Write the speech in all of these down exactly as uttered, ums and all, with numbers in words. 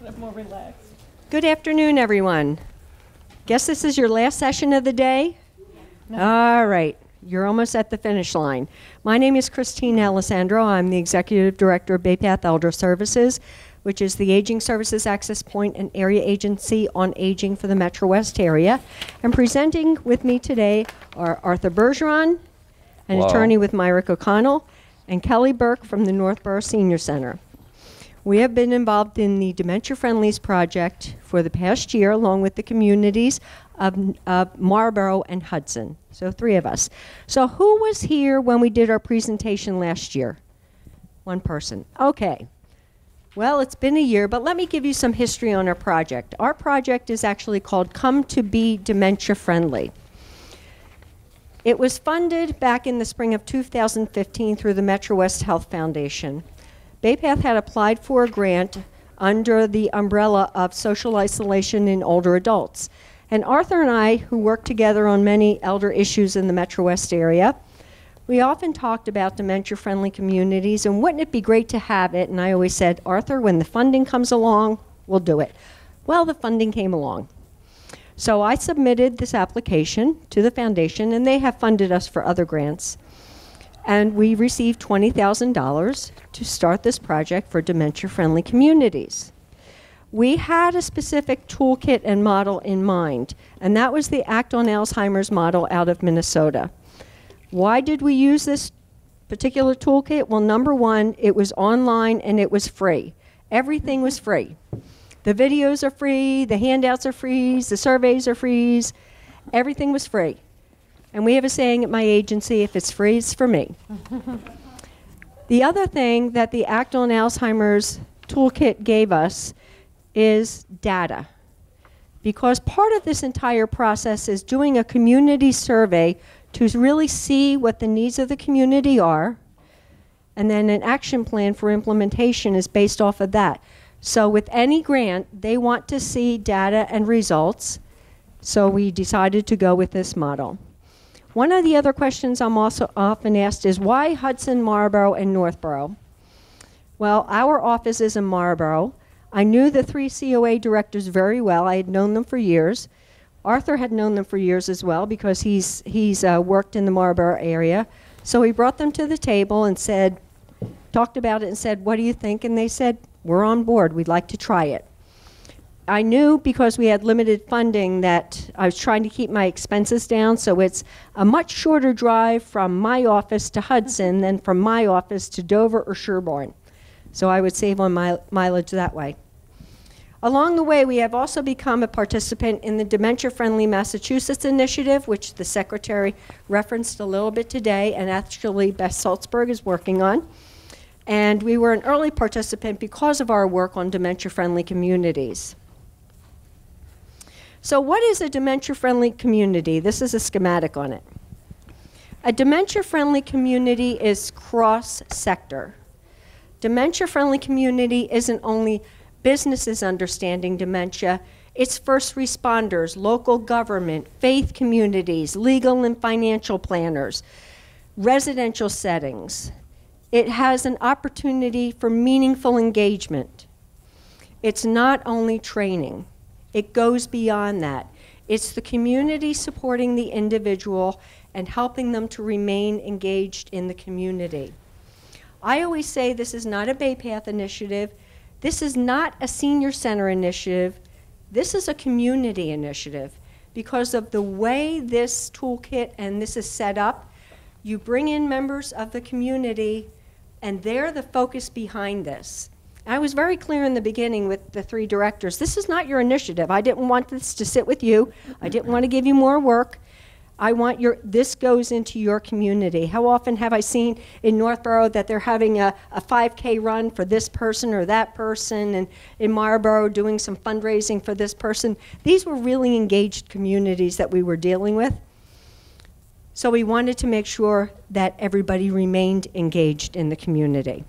More relaxed. Good afternoon, everyone. Guess this is your last session of the day? No. All right. You're almost at the finish line. My name is Christine Alessandro. I'm the Executive Director of BayPath Elder Services, which is the Aging Services Access Point and Area Agency on Aging for the Metro West area. And presenting with me today are Arthur Bergeron, an Hello. attorney with Myrick O'Connell, and Kelly Burke from the Northborough Senior Center. We have been involved in the Dementia Friendlies project for the past year, along with the communities of, of Marlborough and Hudson. So three of us. So who was here when we did our presentation last year? One person. Okay. Well, it's been a year, but let me give you some history on our project. Our project is actually called Come to Be Dementia Friendly. It was funded back in the spring of two thousand fifteen through the Metro West Health Foundation. BayPath had applied for a grant under the umbrella of social isolation in older adults. And Arthur and I, who work together on many elder issues in the Metro West area, we often talked about dementia-friendly communities, and wouldn't it be great to have it? And I always said, Arthur, when the funding comes along, we'll do it. Well, the funding came along. So I submitted this application to the foundation, and they have funded us for other grants. And we received twenty thousand dollars to start this project for dementia-friendly communities. We had a specific toolkit and model in mind, and that was the Act on Alzheimer's model out of Minnesota. Why did we use this particular toolkit? Well, number one, it was online and it was free. Everything was free. The videos are free, the handouts are free, the surveys are free, everything was free. And we have a saying at my agency, if it's free, it's for me. The other thing that the Act on Alzheimer's toolkit gave us is data. Because part of this entire process is doing a community survey to really see what the needs of the community are, and then an action plan for implementation is based off of that. So with any grant, they want to see data and results, so we decided to go with this model. One of the other questions I'm also often asked is, why Hudson, Marlborough, and Northborough? Well, our office is in Marlborough. I knew the three C O A directors very well. I had known them for years. Arthur had known them for years as well because he's, he's uh, worked in the Marlborough area. So he brought them to the table and said, talked about it and said, what do you think? And they said, we're on board. We'd like to try it. I knew because we had limited funding that I was trying to keep my expenses down, so it's a much shorter drive from my office to Hudson than from my office to Dover or Sherborne. So I would save on my mileage that way. Along the way, we have also become a participant in the Dementia Friendly Massachusetts initiative, which the Secretary referenced a little bit today, and actually Beth Salzberg is working on. And we were an early participant because of our work on dementia-friendly communities. So what is a dementia-friendly community? This is a schematic on it. A dementia-friendly community is cross-sector. Dementia-friendly community isn't only businesses understanding dementia, it's first responders, local government, faith communities, legal and financial planners, residential settings. It has an opportunity for meaningful engagement. It's not only training. It goes beyond that. It's the community supporting the individual and helping them to remain engaged in the community. I always say this is not a BayPath initiative. This is not a senior center initiative. This is a community initiative. Because of the way this toolkit and this is set up, you bring in members of the community and they're the focus behind this. I was very clear in the beginning with the three directors, this is not your initiative. I didn't want this to sit with you. I didn't want to give you more work. I want your, this goes into your community. How often have I seen in Northborough that they're having a, a five K run for this person or that person, and in Marlborough doing some fundraising for this person? These were really engaged communities that we were dealing with. So we wanted to make sure that everybody remained engaged in the community.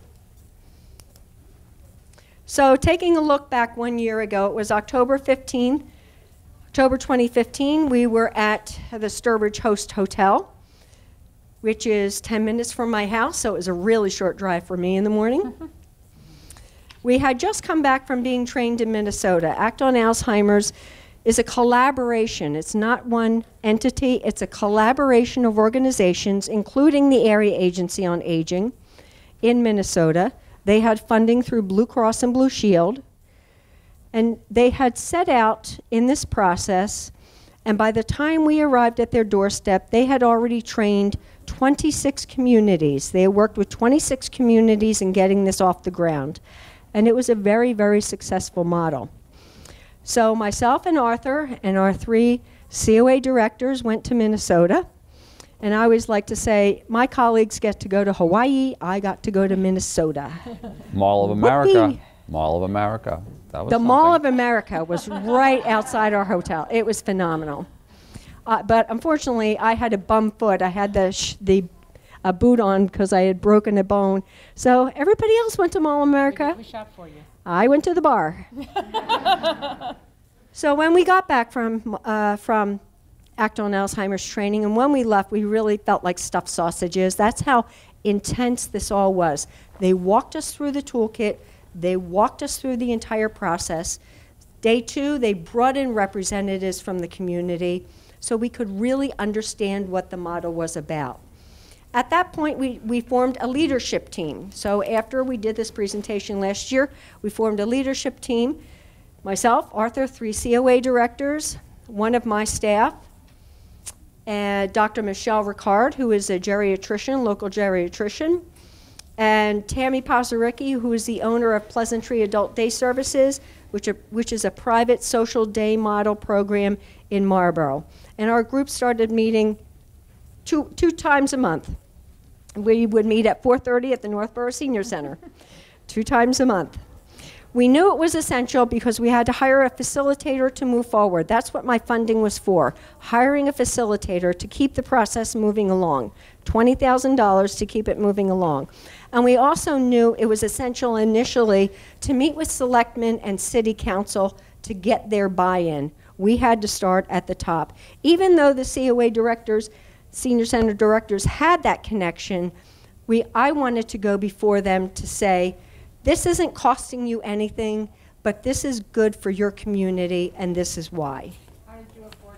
So taking a look back one year ago, it was October fifteenth, October twenty fifteen, we were at the Sturbridge Host Hotel, which is ten minutes from my house, so it was a really short drive for me in the morning. We had just come back from being trained in Minnesota. Act on Alzheimer's is a collaboration. It's not one entity. It's a collaboration of organizations, including the Area Agency on Aging in Minnesota. They had funding through Blue Cross and Blue Shield. And they had set out in this process, and by the time we arrived at their doorstep, they had already trained twenty-six communities. They worked with twenty-six communities in getting this off the ground. And it was a very, very successful model. So myself and Arthur and our three C O A directors went to Minnesota. And I always like to say, my colleagues get to go to Hawaii, I got to go to Minnesota. Mall of America. Whoopee. Mall of America. That was The something. Mall of America was right outside our hotel. It was phenomenal. Uh, but unfortunately, I had a bum foot. I had the, sh the uh, boot on because I had broken a bone. So everybody else went to Mall of America. We shop for you. I went to the bar. So when we got back from, uh, from Act on Alzheimer's training, and when we left, we really felt like stuffed sausages. That's how intense this all was. They walked us through the toolkit. They walked us through the entire process. Day two, they brought in representatives from the community so we could really understand what the model was about. At that point, we, we formed a leadership team. So after we did this presentation last year, we formed a leadership team. Myself, Arthur, three C O A directors, one of my staff, and Doctor Michelle Ricard, who is a geriatrician, local geriatrician, and Tammy Pazaricki, who is the owner of Pleasantry Adult Day Services, which, are, which is a private social day model program in Marlboro. And our group started meeting two, two times a month. We would meet at four thirty at the Northborough Senior Center, two times a month. We knew it was essential because we had to hire a facilitator to move forward. That's what my funding was for, hiring a facilitator to keep the process moving along, twenty thousand dollars to keep it moving along. And we also knew it was essential initially to meet with selectmen and city council to get their buy-in. We had to start at the top. Even though the C O A directors, senior center directors had that connection, we, I wanted to go before them to say, this isn't costing you anything, but this is good for your community, and this is why. How did you afford?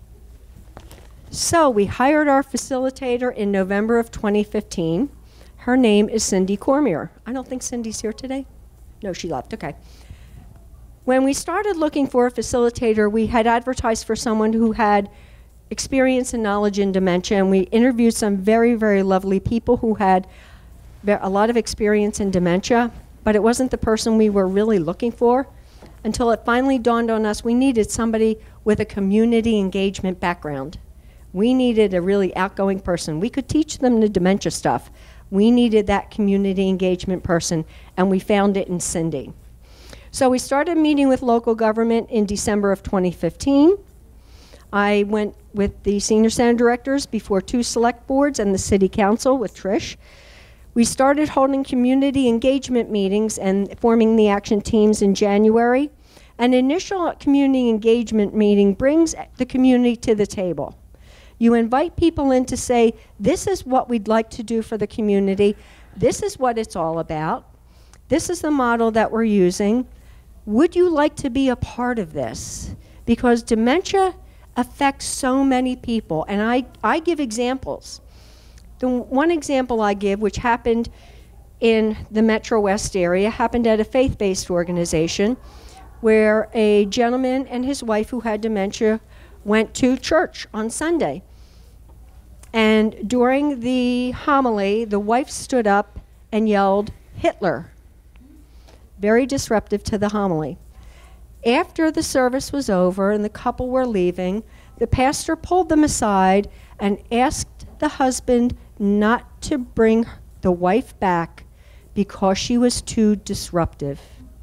So we hired our facilitator in November of twenty fifteen. Her name is Cindy Cormier. I don't think Cindy's here today. No, she left. Okay. When we started looking for a facilitator, we had advertised for someone who had experience and knowledge in dementia, and we interviewed some very, very lovely people who had a lot of experience in dementia, but it wasn't the person we were really looking for until it finally dawned on us we needed somebody with a community engagement background. We needed a really outgoing person. We could teach them the dementia stuff. We needed that community engagement person, and we found it in Cindy. So we started meeting with local government in December of twenty fifteen. I went with the senior center directors before two select boards and the city council with Trish. We started holding community engagement meetings and forming the action teams in January. An initial community engagement meeting brings the community to the table. You invite people in to say, this is what we'd like to do for the community. This is what it's all about. This is the model that we're using. Would you like to be a part of this? Because dementia affects so many people, and I, I give examples. The one example I give, which happened in the Metro West area, happened at a faith-based organization where a gentleman and his wife who had dementia went to church on Sunday. And during the homily, the wife stood up and yelled, "Hitler." Very disruptive to the homily. After the service was over and the couple were leaving, the pastor pulled them aside and asked the husband not to bring the wife back because she was too disruptive.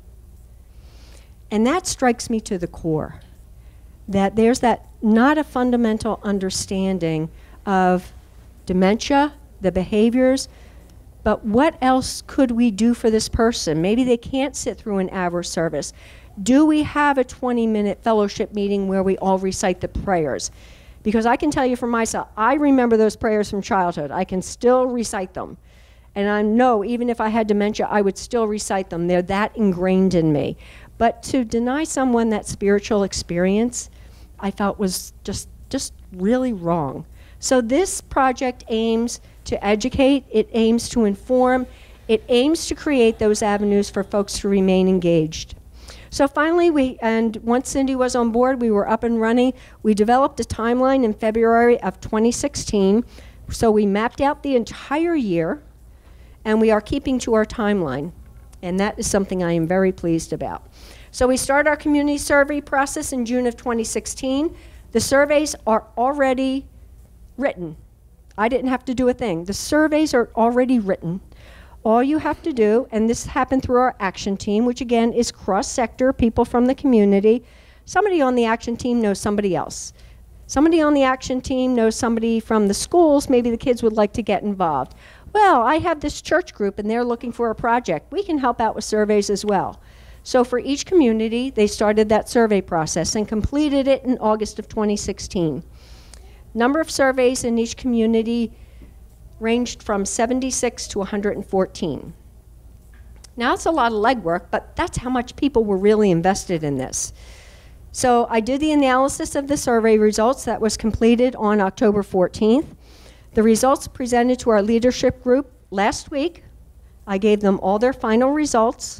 And that strikes me to the core, that there's that not a fundamental understanding of dementia, the behaviors, but what else could we do for this person? Maybe they can't sit through an hour service. Do we have a twenty minute fellowship meeting where we all recite the prayers? Because I can tell you for myself, I remember those prayers from childhood. I can still recite them. And I know even if I had dementia, I would still recite them. They're that ingrained in me. But to deny someone that spiritual experience, I felt was just, just really wrong. So this project aims to educate, it aims to inform, it aims to create those avenues for folks to remain engaged. So finally, we, and once Cindy was on board, we were up and running. We developed a timeline in February of twenty sixteen. So we mapped out the entire year, and we are keeping to our timeline. And that is something I am very pleased about. So we started our community survey process in June of twenty sixteen. The surveys are already written. I didn't have to do a thing. The surveys are already written. All you have to do, and this happened through our action team, which again is cross-sector, people from the community. Somebody on the action team knows somebody else. Somebody on the action team knows somebody from the schools. Maybe the kids would like to get involved. Well, I have this church group and they're looking for a project. We can help out with surveys as well. So for each community, they started that survey process and completed it in August of twenty sixteen. Number of surveys in each community ranged from seventy-six to one hundred fourteen. Now, it's a lot of legwork, but that's how much people were really invested in this. So I did the analysis of the survey results that was completed on October fourteenth. The results presented to our leadership group last week. I gave them all their final results.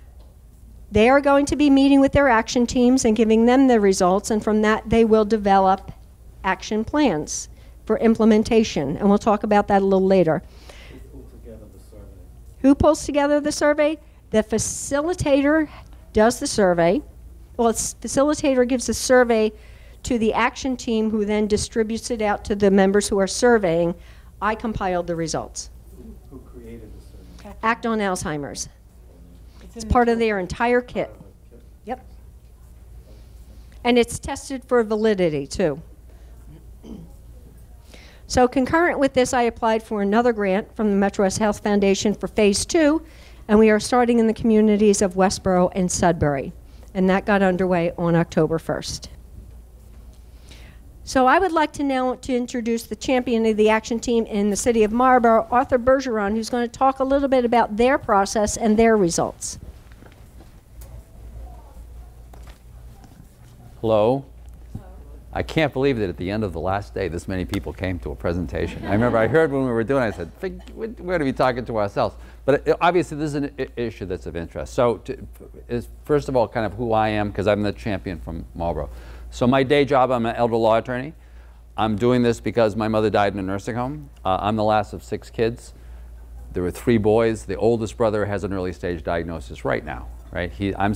They are going to be meeting with their action teams and giving them the results, and from that they will develop action plans for implementation, and we'll talk about that a little later. Who pulls together the survey? Who pulls together the survey? The facilitator does the survey. Well, the facilitator gives a survey to the action team, who then distributes it out to the members who are surveying. I compiled the results. Who, who created the survey? Act on Alzheimer's. It's part of their entire kit. Yep. And it's tested for validity, too. So concurrent with this, I applied for another grant from the Metro West Health Foundation for phase two, and we are starting in the communities of Westboro and Sudbury. And that got underway on October first. So I would like to now to introduce the champion of the action team in the city of Marlborough, Arthur Bergeron, who's going to talk a little bit about their process and their results. Hello. I can't believe that at the end of the last day, this many people came to a presentation. I remember I heard when we were doing it, I said, we're going to be talking to ourselves. But it, obviously, this is an I issue that's of interest. So to, is, first of all, kind of who I am, because I'm the champion from Marlborough. So my day job, I'm an elder law attorney. I'm doing this because my mother died in a nursing home. Uh, I'm the last of six kids. There were three boys. The oldest brother has an early stage diagnosis right now. Right? He, I'm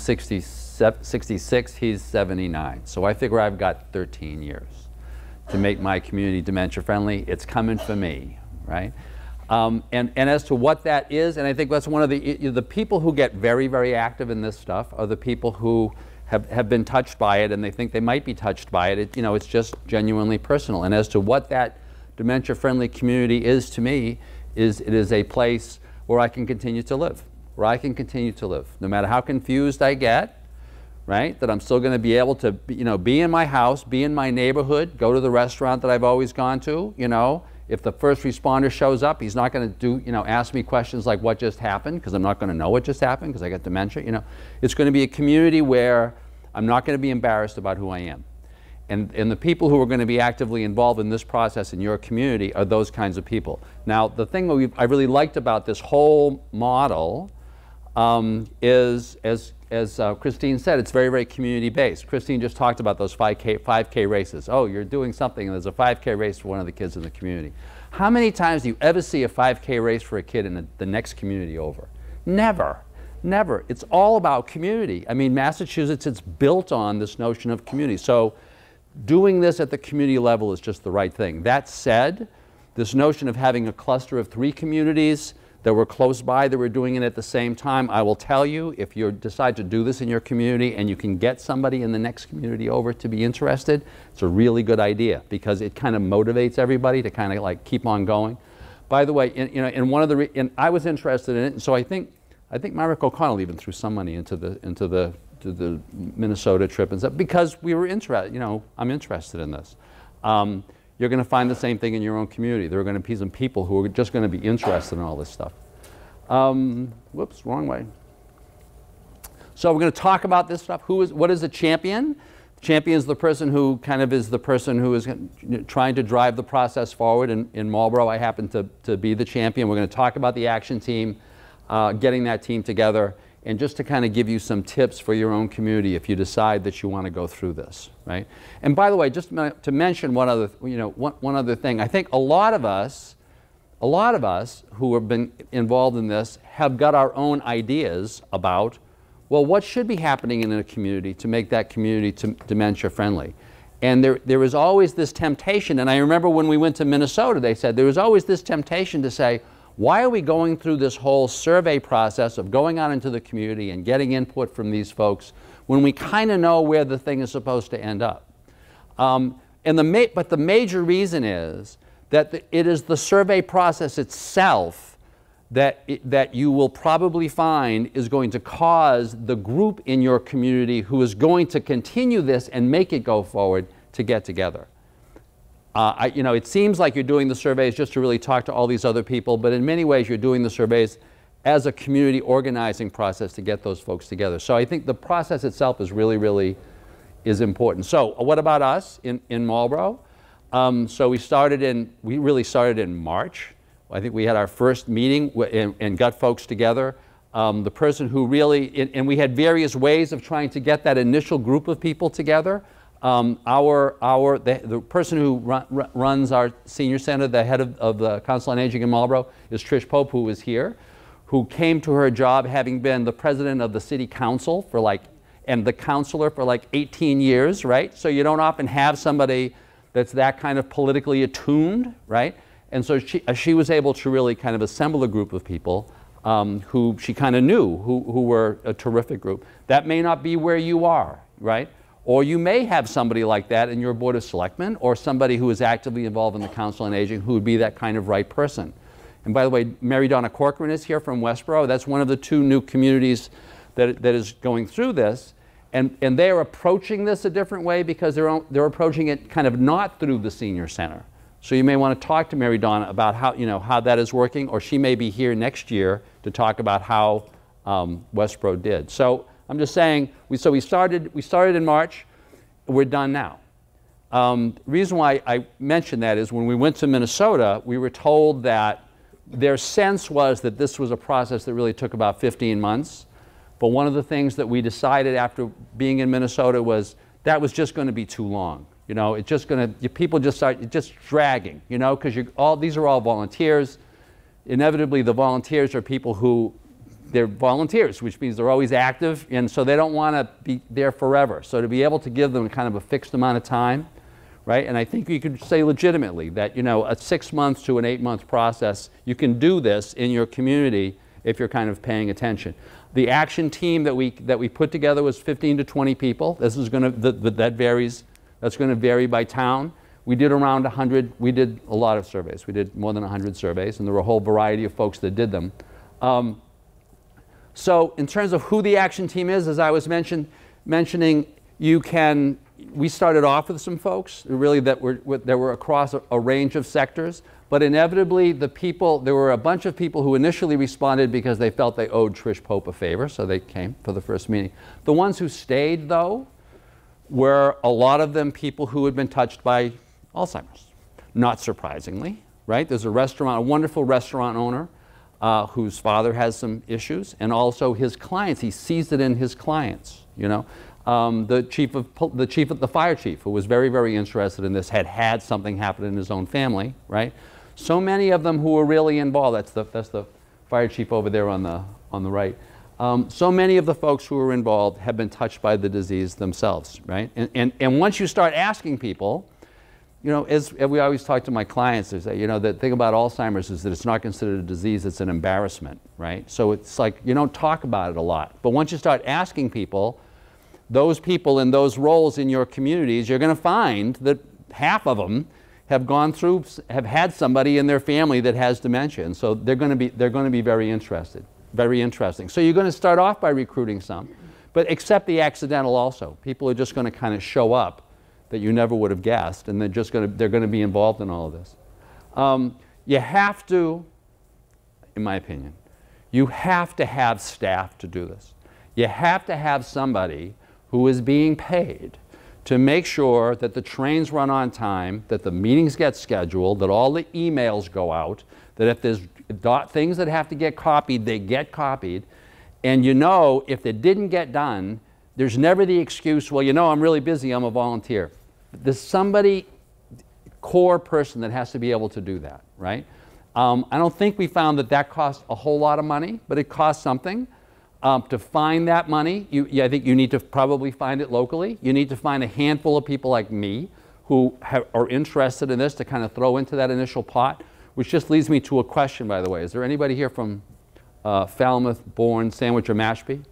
sixty-six, he's seventy-nine. So I figure I've got thirteen years to make my community dementia friendly. It's coming for me, right? Um, and, and as to what that is, and I think that's one of the, the people who get very, very active in this stuff are the people who have, have been touched by it and they think they might be touched by it. It, you know, it's just genuinely personal. And as to what that dementia friendly community is to me, is it is a place where I can continue to live. Where I can continue to live, no matter how confused I get, right? That I'm still going to be able to, be, you know, be in my house, be in my neighborhood, go to the restaurant that I've always gone to. You know, if the first responder shows up, he's not going to do, you know, ask me questions like what just happened, because I'm not going to know what just happened because I got dementia. You know, it's going to be a community where I'm not going to be embarrassed about who I am. And, and the people who are going to be actively involved in this process in your community are those kinds of people. Now, the thing that we've, I really liked about this whole model um, is, as, as uh, Christine said, it's very, very community-based. Christine just talked about those five K, five K races. Oh, you're doing something, and there's a five K race for one of the kids in the community. How many times do you ever see a five K race for a kid in the, the next community over? Never. Never. It's all about community. I mean, Massachusetts, it's built on this notion of community. So doing this at the community level is just the right thing. That said, this notion of having a cluster of three communities that were close by that were doing it at the same time, I will tell you, if you decide to do this in your community and you can get somebody in the next community over to be interested, it's a really good idea because it kind of motivates everybody to kind of like keep on going. By the way, in, you know, in one of the, re in, I was interested in it, and so I think, I think Myrick O'Connell even threw some money into the, into the, to the Minnesota trip and stuff because we were interested, you know, I'm interested in this. Um, you're going to find the same thing in your own community. There are going to be some people who are just going to be interested in all this stuff. Um, whoops, wrong way. So we're going to talk about this stuff. Who is, what is a champion? Champion is the person who kind of is the person who is trying to drive the process forward. In, in Marlboro, I happen to, to be the champion. We're going to talk about the action team, uh, getting that team together, and just to kind of give you some tips for your own community if you decide that you want to go through this, right? And by the way, just to mention one other, you know, one, one other thing. I think a lot of us, a lot of us who have been involved in this have got our own ideas about, well, what should be happening in a community to make that community to dementia friendly? And there, there is always this temptation, and I remember when we went to Minnesota, they said there was always this temptation to say, why are we going through this whole survey process of going out into the community and getting input from these folks when we kind of know where the thing is supposed to end up? Um, and the ma but the major reason is that the, it is the survey process itself that, it, that you will probably find is going to cause the group in your community who is going to continue this and make it go forward to get together. Uh, I, you know, it seems like you're doing the surveys just to really talk to all these other people, but in many ways you're doing the surveys as a community organizing process to get those folks together. So I think the process itself is really, really is important. So what about us in, in Marlboro? Um, so we started in, we really started in March. I think we had our first meeting and, and got folks together. Um, the person who really, and, and we had various ways of trying to get that initial group of people together. Um, our, our, the, the person who run, runs our senior center, the head of, of the Council on Aging in Marlboro, is Trish Pope, who is here, who came to her job having been the president of the city council for like, and the counselor for like eighteen years, right? So you don't often have somebody that's that kind of politically attuned, right? And so she, uh, she was able to really kind of assemble a group of people um, who she kind of knew, who, who were a terrific group. That may not be where you are, right? Or you may have somebody like that in your Board of Selectmen, or somebody who is actively involved in the Council on Aging who would be that kind of right person. And by the way, Mary Donna Corcoran is here from Westboro. That's one of the two new communities that, that is going through this. And, and they are approaching this a different way because they're, they're approaching it kind of not through the senior center. So you may want to talk to Mary Donna about how, you know, how that is working, or she may be here next year to talk about how um, Westboro did. So I'm just saying, we, so we started, we started in March, we're done now. Um, the reason why I mentioned that is when we went to Minnesota, we were told that their sense was that this was a process that really took about fifteen months. But one of the things that we decided after being in Minnesota was that was just going to be too long. You know, it's just going to, people just start, it's just dragging, you know, because all, these are all volunteers. Inevitably, the volunteers are people who, they're volunteers, which means they're always active, and so they don't want to be there forever. So to be able to give them kind of a fixed amount of time, right? And I think you could say legitimately that, you know, a six months to an eight month process, you can do this in your community if you're kind of paying attention. The action team that we, that we put together was fifteen to twenty people. This is going to, the, the, that varies, that's going to vary by town. We did around one hundred, we did a lot of surveys. We did more than one hundred surveys, and there were a whole variety of folks that did them. Um, So in terms of who the action team is, as I was mention, mentioning, you can, we started off with some folks really that were, that were across a, a range of sectors, but inevitably the people, there were a bunch of people who initially responded because they felt they owed Trish Pope a favor, so they came for the first meeting. The ones who stayed, though, were a lot of them people who had been touched by Alzheimer's, not surprisingly, right? There's a restaurant, a wonderful restaurant owner Uh, whose father has some issues, and also his clients. He sees it in his clients, you know. Um, the chief of the chief of the fire chief, who was very, very interested in this, had had something happen in his own family, right? So many of them who were really involved. That's the that's the fire chief over there on the on the right. Um, so many of the folks who were involved have been touched by the disease themselves, right? And and and once you start asking people, you know, as, as we always talk to my clients, they say, you know, the thing about Alzheimer's is that it's not considered a disease, it's an embarrassment, right? So it's like, you don't talk about it a lot. But once you start asking people, those people in those roles in your communities, you're going to find that half of them have gone through, have had somebody in their family that has dementia. And so they're going to be, they're going to be very interested, very interesting. So you're going to start off by recruiting some, but accept the accidental also. People are just going to kind of show up that you never would have guessed, and they're just going to, they're going to be involved in all of this. Um, you have to, in my opinion, you have to have staff to do this. You have to have somebody who is being paid to make sure that the trains run on time, that the meetings get scheduled, that all the emails go out, that if there's things that have to get copied, they get copied. And you know, if they didn't get done, there's never the excuse, well, you know, I'm really busy, I'm a volunteer. There's somebody, core person that has to be able to do that, right? Um, I don't think we found that that cost a whole lot of money, but it costs something. Um, to find that money, you, yeah, I think you need to probably find it locally. You need to find a handful of people like me who have, are interested in this to kind of throw into that initial pot, which just leads me to a question, by the way. Is there anybody here from uh, Falmouth, Bourne, Sandwich, or Mashpee?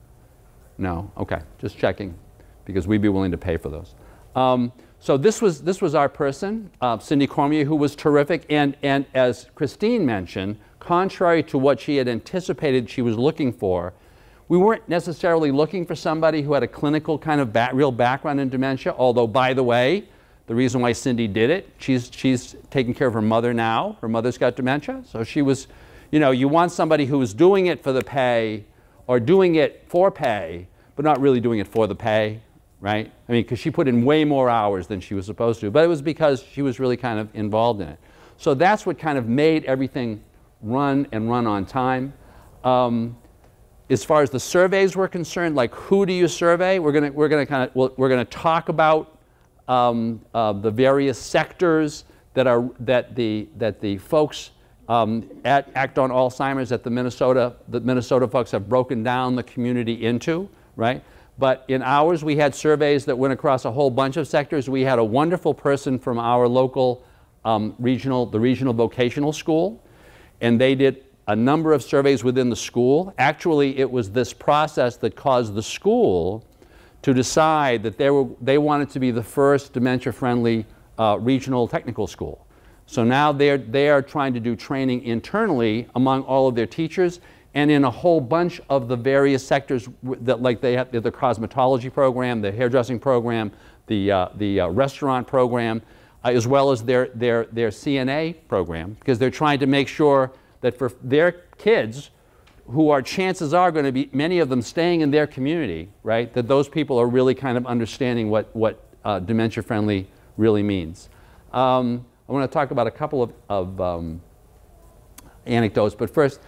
No? Okay, just checking, because we'd be willing to pay for those. Um, so this was, this was our person, uh, Cindy Cormier, who was terrific, and, and as Christine mentioned, contrary to what she had anticipated she was looking for, we weren't necessarily looking for somebody who had a clinical kind of ba real background in dementia, although, by the way, the reason why Cindy did it, she's, she's taking care of her mother now. Her mother's got dementia, so she was, you know, you want somebody who is doing it for the pay or doing it for pay, but not really doing it for the pay, right? I mean, because she put in way more hours than she was supposed to, but it was because she was really kind of involved in it. So that's what kind of made everything run and run on time. Um, as far as the surveys were concerned, like who do you survey? We're going we're gonna kind of we're, we're going to talk about um, uh, the various sectors that are that the that the folks um, at Act on Alzheimer's at the Minnesota the Minnesota folks have broken down the community into, right? But in ours, we had surveys that went across a whole bunch of sectors. We had a wonderful person from our local um, regional the regional vocational school, and they did a number of surveys within the school. Actually, it was this process that caused the school to decide that they, were, they wanted to be the first dementia-friendly uh, regional technical school. So now they're, they are trying to do training internally among all of their teachers and in a whole bunch of the various sectors that, like they have the cosmetology program, the hairdressing program, the, uh, the uh, restaurant program, uh, as well as their, their, their C N A program, because they're trying to make sure that for their kids, who are chances are going to be, many of them staying in their community, right, that those people are really kind of understanding what, what uh, dementia-friendly really means. Um, I want to talk about a couple of, of um, anecdotes, but first,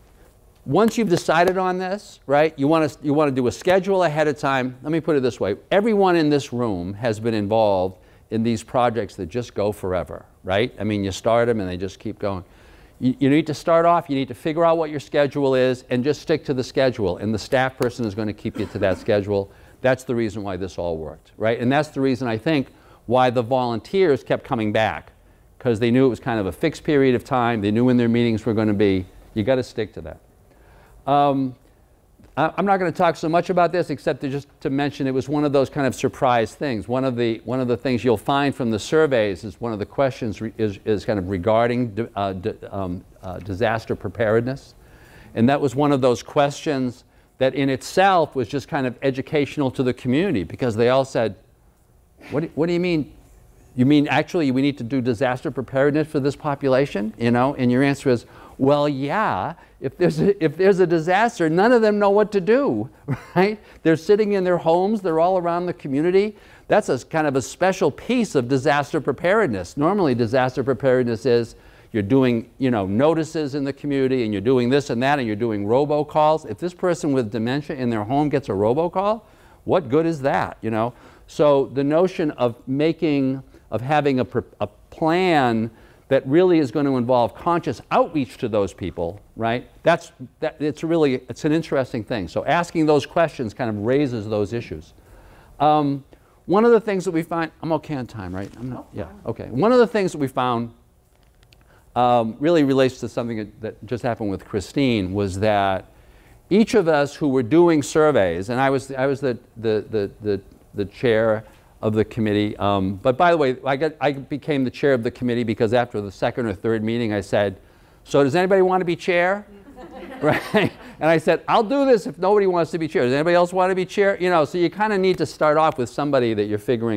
once you've decided on this, right, you want to, you want to do a schedule ahead of time. Let me put it this way. Everyone in this room has been involved in these projects that just go forever, right? I mean, you start them and they just keep going. You, you need to start off, you need to figure out what your schedule is and just stick to the schedule, and the staff person is going to keep you to that schedule. That's the reason why this all worked, right? And that's the reason, I think, why the volunteers kept coming back, because they knew it was kind of a fixed period of time. They knew when their meetings were going to be. You got to stick to that. Um, I, I'm not going to talk so much about this, except to just to mention it was one of those kind of surprise things. One of the, one of the things you'll find from the surveys is one of the questions re, is, is kind of regarding uh, um, uh, disaster preparedness. And that was one of those questions that in itself was just kind of educational to the community, because they all said, what do, what do you mean? You mean actually we need to do disaster preparedness for this population? You know, and your answer is, well, yeah, if there's, a, if there's a disaster, none of them know what to do, right? They're sitting in their homes, they're all around the community. That's a kind of a special piece of disaster preparedness. Normally, disaster preparedness is you're doing, you know, notices in the community, and you're doing this and that, and you're doing robocalls. If this person with dementia in their home gets a robocall, what good is that, you know? So the notion of making, of having a, a plan that really is going to involve conscious outreach to those people, right? That's, that, it's really, it's an interesting thing. So asking those questions kind of raises those issues. Um, one of the things that we find, I'm okay on time, right? I'm not, yeah, okay. One of the things that we found um, really relates to something that, that just happened with Christine, was that each of us who were doing surveys, and I was, I was the, the, the, the, the chair of the committee. Um, but by the way, I, got, I became the chair of the committee because after the second or third meeting I said, so does anybody want to be chair? Right? And I said, I'll do this if nobody wants to be chair. Does anybody else want to be chair? You know, so you kind of need to start off with somebody that you're figuring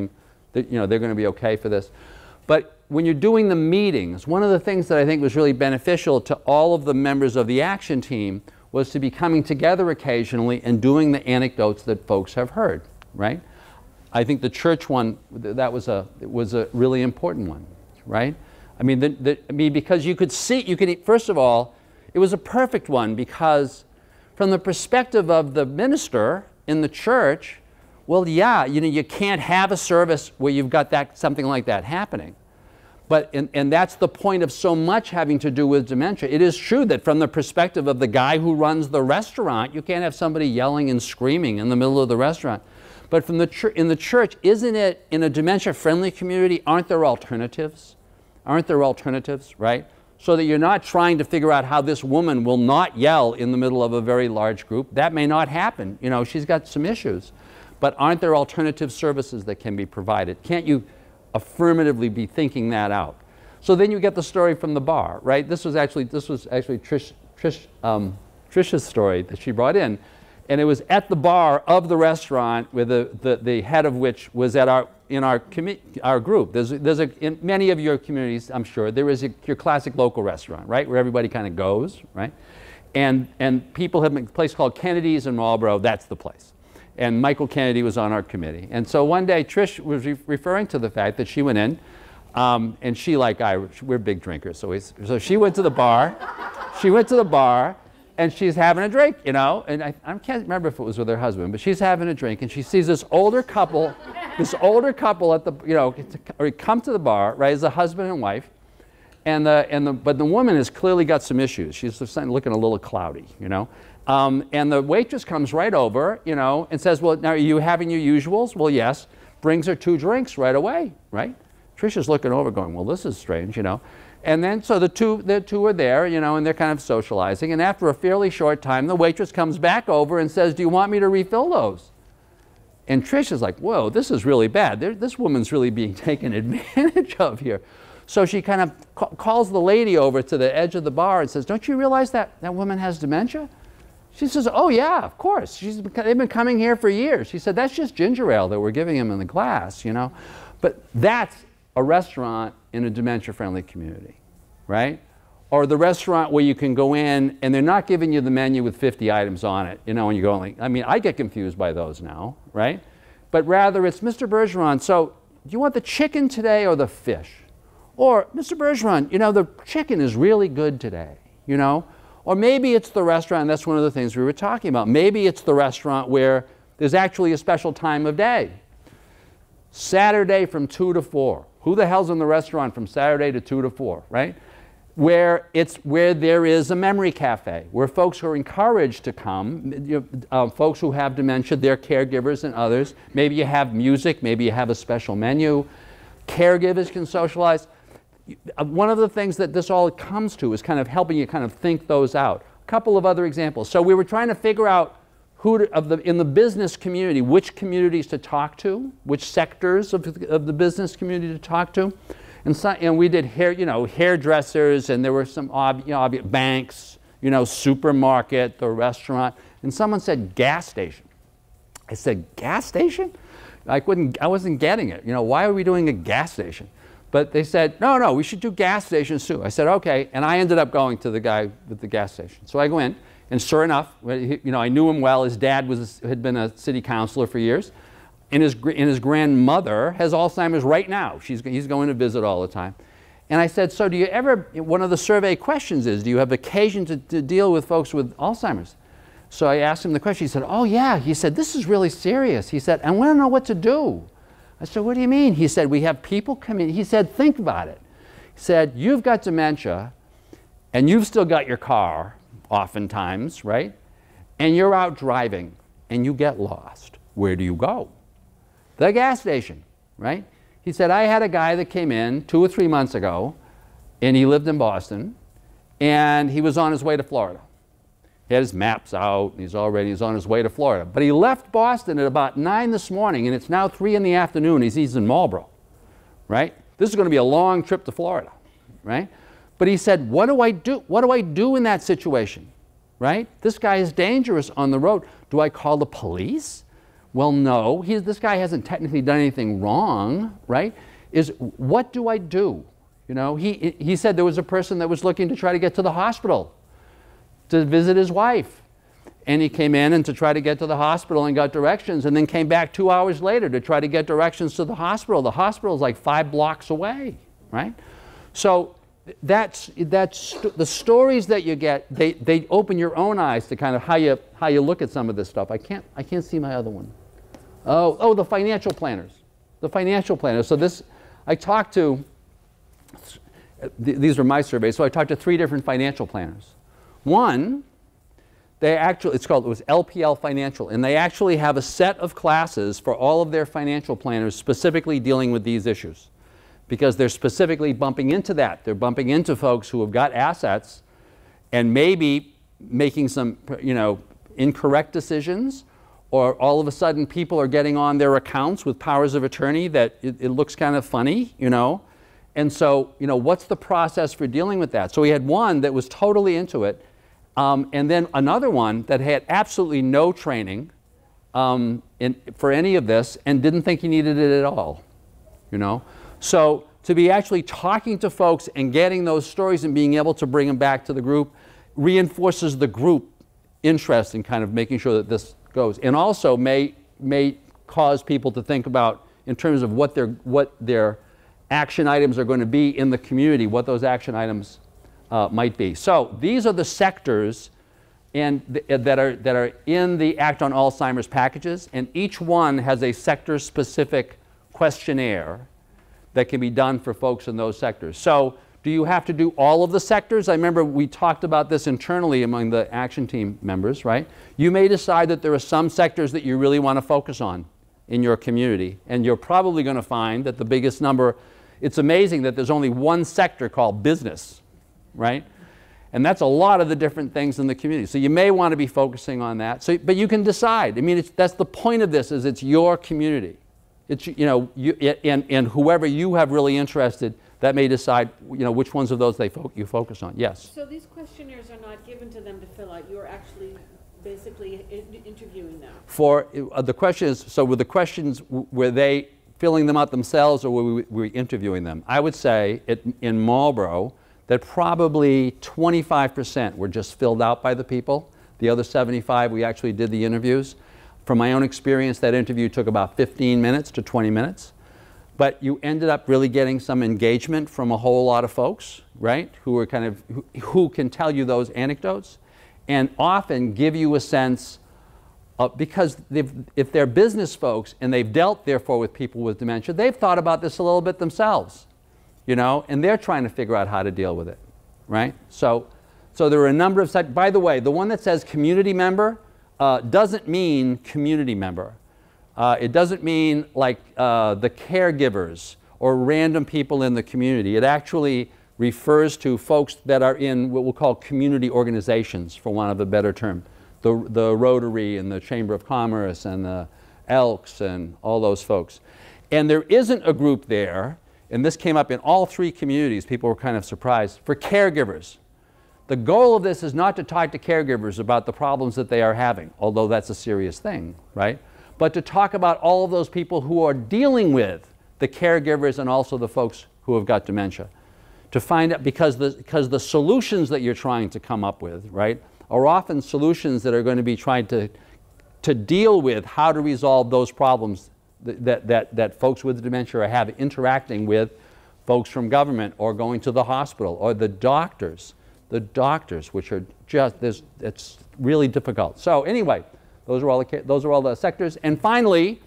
that, you know, they're going to be okay for this. But when you're doing the meetings, one of the things that I think was really beneficial to all of the members of the action team was to be coming together occasionally and doing the anecdotes that folks have heard, right? I think the church one, that was a, was a really important one, right? I mean, the, the, I mean, because you could see, you could, first of all, it was a perfect one because from the perspective of the minister in the church, well, yeah, you know, you can't have a service where you've got that, something like that happening. But, and, and that's the point of so much having to do with dementia. It is true that from the perspective of the guy who runs the restaurant, you can't have somebody yelling and screaming in the middle of the restaurant. But from the chur- in the church, isn't it, in a dementia-friendly community, aren't there alternatives? Aren't there alternatives, right? So that you're not trying to figure out how this woman will not yell in the middle of a very large group. That may not happen. You know, she's got some issues. But aren't there alternative services that can be provided? Can't you affirmatively be thinking that out? So then you get the story from the bar, right? This was actually, this was actually Trish, Trish, um, Trish's story that she brought in. And it was at the bar of the restaurant, with the, the, the head of which was at our, in our, our group. There's, there's a, in many of your communities, I'm sure, there is a, your classic local restaurant, right? Where everybody kind of goes, right? And, and people have a place called Kennedy's in Marlboro, that's the place. And Michael Kennedy was on our committee. And so one day Trish was re referring to the fact that she went in, um, and she, like I, we're big drinkers, so, we, so she went to the bar, she went to the bar, and she's having a drink, you know, and I, I can't remember if it was with her husband, but she's having a drink, and she sees this older couple, this older couple at the, you know, or come to the bar, right, as a husband and wife, and the, and the, but the woman has clearly got some issues. She's just looking a little cloudy, you know. Um, and the waitress comes right over, you know, and says, well, now are you having your usuals? Well, yes. Brings her two drinks right away, right? Trisha's looking over going, well, this is strange, you know. And then, so the two, the two are there, you know, and they're kind of socializing. And after a fairly short time, the waitress comes back over and says, do you want me to refill those? And Trish is like, whoa, this is really bad. There, this woman's really being taken advantage of here. So she kind of ca calls the lady over to the edge of the bar and says, don't you realize that that woman has dementia? She says, oh yeah, of course. She's been, they've been coming here for years. She said, that's just ginger ale that we're giving him in the glass, you know. But that's a restaurant in a dementia-friendly community, right? Or the restaurant where you can go in and they're not giving you the menu with fifty items on it, you know, and you're going, like, I mean, I get confused by those now, right? But rather it's, Mister Bergeron, so do you want the chicken today or the fish? Or, Mister Bergeron, you know, the chicken is really good today, you know? Or maybe it's the restaurant, and that's one of the things we were talking about. Maybe it's the restaurant where there's actually a special time of day. Saturday from two to four. Who the hell's in the restaurant from Saturday to two to four, right? Where it's where there is a memory cafe, where folks are encouraged to come, you know, uh, folks who have dementia, their caregivers and others. Maybe you have music, maybe you have a special menu. Caregivers can socialize. One of the things that this all comes to is kind of helping you kind of think those out. A couple of other examples. So we were trying to figure out who to, of the, in the business community, which communities to talk to, which sectors of the, of the business community to talk to. And, so, and we did hair, you know, hairdressers, and there were some ob, you know, ob, banks, you know, supermarket, the restaurant. And someone said gas station. I said, gas station? I, couldn't, I wasn't getting it. You know, why are we doing a gas station? But they said, no, no, we should do gas stations too. I said, okay. And I ended up going to the guy with the gas station. So I go in, and sure enough, you know, I knew him well. His dad was, had been a city councilor for years. And his, and his grandmother has Alzheimer's right now. She's, he's going to visit all the time. And I said, so do you ever, one of the survey questions is, do you have occasion to, to deal with folks with Alzheimer's? So I asked him the question. He said, oh yeah. He said, this is really serious. He said, I want to know what to do. I said, what do you mean? He said, we have people come in. He said, think about it. He said, you've got dementia, and you've still got your car, oftentimes, right? And you're out driving, and you get lost. Where do you go? The gas station, right? He said, I had a guy that came in two or three months ago, and he lived in Boston, and he was on his way to Florida. He had his maps out, and he's already he's on his way to Florida. But he left Boston at about nine this morning, and it's now three in the afternoon. He's, he's in Marlboro, right? This is going to be a long trip to Florida, right? But he said, what do I do? What do I do in that situation, right? This guy is dangerous on the road. Do I call the police? Well, no, he's, this guy hasn't technically done anything wrong, right? Is what do I do? You know, he, he said there was a person that was looking to try to get to the hospital to visit his wife. And he came in and to try to get to the hospital and got directions, and then came back two hours later to try to get directions to the hospital. The hospital is like five blocks away, right? So that's, that's the stories that you get, they, they open your own eyes to kind of how you, how you look at some of this stuff. I can't, I can't see my other one. Oh, oh, the financial planners. The financial planners. So this, I talked to, th these are my surveys, so I talked to three different financial planners. One, they actually, it's called, it was L P L Financial, and they actually have a set of classes for all of their financial planners specifically dealing with these issues, because they're specifically bumping into that. They're bumping into folks who have got assets and maybe making some, you know, incorrect decisions, or all of a sudden people are getting on their accounts with powers of attorney that it, it looks kind of funny, you know. And so, you know, what's the process for dealing with that? So we had one that was totally into it, um, and then another one that had absolutely no training um, in, for any of this and didn't think he needed it at all, you know. So to be actually talking to folks and getting those stories and being able to bring them back to the group reinforces the group interest in kind of making sure that this goes, and also may, may cause people to think about in terms of what their, what their action items are going to be in the community, what those action items uh, might be. So these are the sectors and th that, are, that are in the Act on Alzheimer's packages, and each one has a sector-specific questionnaire that can be done for folks in those sectors. So do you have to do all of the sectors? I remember we talked about this internally among the action team members, right? You may decide that there are some sectors that you really want to focus on in your community, and you're probably going to find that the biggest number, it's amazing that there's only one sector called business, right? And that's a lot of the different things in the community. So you may want to be focusing on that. So, but you can decide. I mean, it's, that's the point of this, is it's your community. It's, you know, you, and, and whoever you have really interested, that may decide, you know, which ones of those they fo you focus on. Yes? So these questionnaires are not given to them to fill out. You're actually basically in interviewing them. For uh, the question is, so were the questions, were they filling them out themselves, or were we, were we interviewing them? I would say it, in Marlborough that probably twenty-five percent were just filled out by the people. The other seventy-five, we actually did the interviews. From my own experience, that interview took about fifteen minutes to twenty minutes. But you ended up really getting some engagement from a whole lot of folks, right, who are kind of, who, who can tell you those anecdotes and often give you a sense of, because if they're business folks and they've dealt, therefore, with people with dementia, they've thought about this a little bit themselves, you know, and they're trying to figure out how to deal with it, right? So, so there are a number of, by the way, the one that says community member uh, doesn't mean community member. Uh, it doesn't mean like uh, the caregivers or random people in the community. It actually refers to folks that are in what we'll call community organizations, for want of a better term. The, the Rotary and the Chamber of Commerce and the Elks and all those folks. And there isn't a group there, and this came up in all three communities, people were kind of surprised, for caregivers. The goal of this is not to talk to caregivers about the problems that they are having, although that's a serious thing, right? But to talk about all of those people who are dealing with the caregivers and also the folks who have got dementia. To find out, because the, because the solutions that you're trying to come up with, right, are often solutions that are going to be trying to, to deal with how to resolve those problems that, that, that, that folks with dementia are having, interacting with folks from government or going to the hospital or the doctors, the doctors, which are just, this, it's really difficult. So anyway, Those are all the, those are all the sectors. And finally,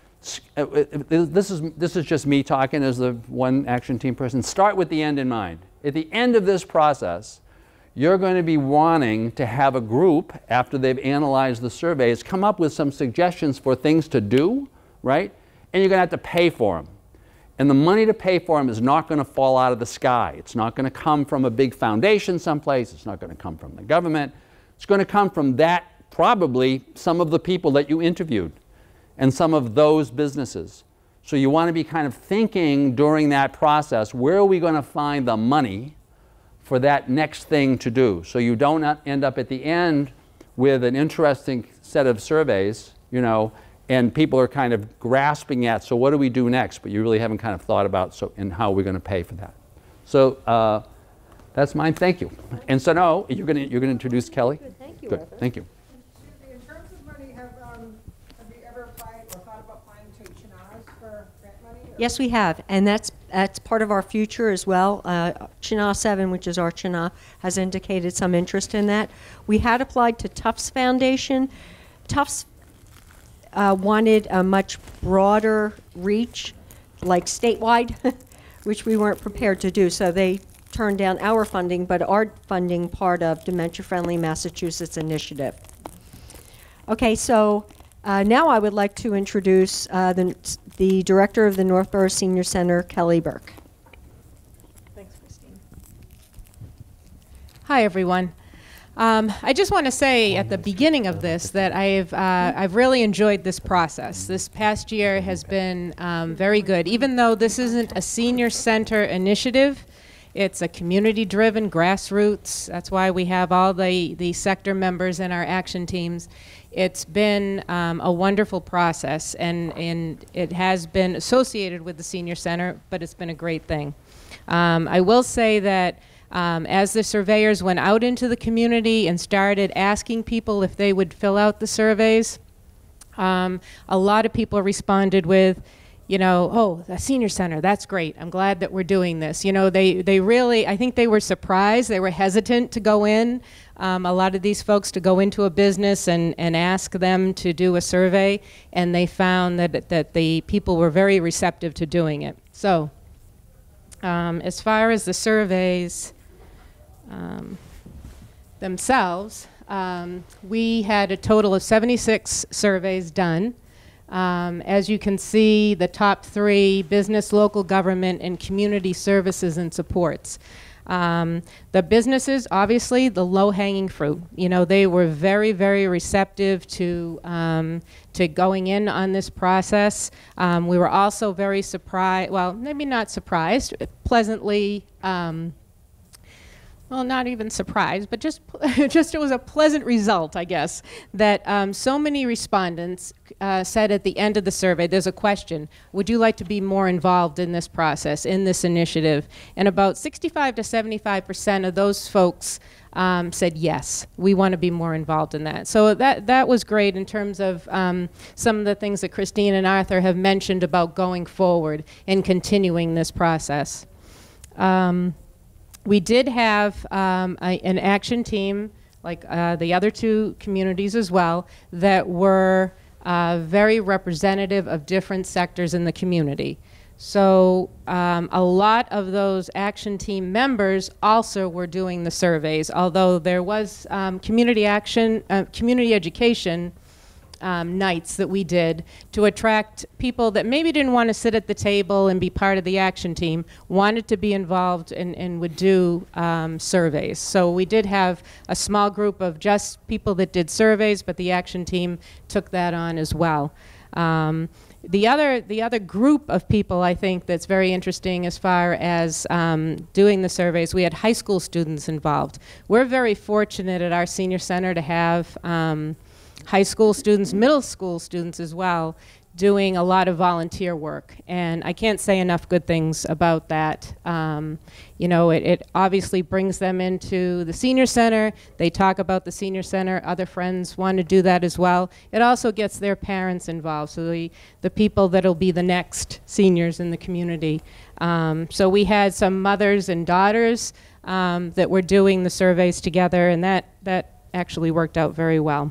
this is, this is just me talking as the one action team person. Start with the end in mind. At the end of this process, you're going to be wanting to have a group, after they've analyzed the surveys, come up with some suggestions for things to do, right? And you're going to have to pay for them. And the money to pay for them is not going to fall out of the sky. It's not going to come from a big foundation someplace. It's not going to come from the government. It's going to come from that, probably some of the people that you interviewed and some of those businesses. So you want to be kind of thinking during that process, where are we going to find the money for that next thing to do? So you don't end up at the end with an interesting set of surveys, you know, and people are kind of grasping at, so what do we do next? But you really haven't kind of thought about, so, and how we're going to pay for that. So uh, that's mine. Thank you. And so now you're going to you're going to introduce Kelly. Good, thank you, Good. Arthur. Thank you. Excuse me, in terms of money, have, um, have you ever applied or thought about applying to Chenaz for grant money? or- Yes, we have, and that's that's part of our future as well. Uh, Chenal seven, which is our Chenal, has indicated some interest in that. We had applied to Tufts Foundation. Tufts uh, wanted a much broader reach, like statewide, which we weren't prepared to do, so they turned down our funding, but our funding part of Dementia Friendly Massachusetts initiative. Okay, so uh, now I would like to introduce uh, the, the director of the Northborough Senior Center, Kelly Burke. Thanks, Christine. Hi, everyone. Um, I just want to say at the beginning of this that I've, uh, I've really enjoyed this process. This past year has been um, very good. Even though this isn't a senior center initiative, it's a community-driven, grassroots. That's why we have all the, the sector members in our action teams. It's been um, a wonderful process, and, and it has been associated with the senior center, but it's been a great thing. Um, I will say that Um, as the surveyors went out into the community and started asking people if they would fill out the surveys, um, a lot of people responded with, you know, oh, the senior center, that's great. I'm glad that we're doing this. You know, they, they really, I think they were surprised. They were hesitant to go in, um, a lot of these folks, to go into a business and, and ask them to do a survey, and they found that, that the people were very receptive to doing it. So, um, as far as the surveys, Um, themselves, um, we had a total of seventy-six surveys done. Um, as you can see, the top three: business, local government, and community services and supports. Um, the businesses, obviously, the low-hanging fruit. You know, they were very, very receptive to um, to going in on this process. Um, we were also very surprised. Well, maybe not surprised, pleasantly. Um, Well, not even surprised, but just, just it was a pleasant result, I guess, that um, so many respondents uh, said at the end of the survey, there's a question, would you like to be more involved in this process, in this initiative? And about sixty-five to seventy-five percent of those folks um, said yes, we want to be more involved in that. So that, that was great in terms of um, some of the things that Christine and Arthur have mentioned about going forward and continuing this process. Um, We did have um, a, an action team, like uh, the other two communities as well, that were uh, very representative of different sectors in the community. So um, a lot of those action team members also were doing the surveys, although there was um, community action, uh, community education Um, nights that we did to attract people that maybe didn't want to sit at the table and be part of the action team, wanted to be involved and, and would do um, surveys. So we did have a small group of just people that did surveys, but the action team took that on as well. Um, the other, the other group of people, I think, that's very interesting as far as um, doing the surveys, we had high school students involved. We're very fortunate at our senior center to have um, high school students, middle school students as well, doing a lot of volunteer work. And I can't say enough good things about that. Um, you know, it, it obviously brings them into the senior center. They talk about the senior center. Other friends want to do that as well. It also gets their parents involved, so the, the people that will be the next seniors in the community. Um, so we had some mothers and daughters um, that were doing the surveys together, and that, that actually worked out very well.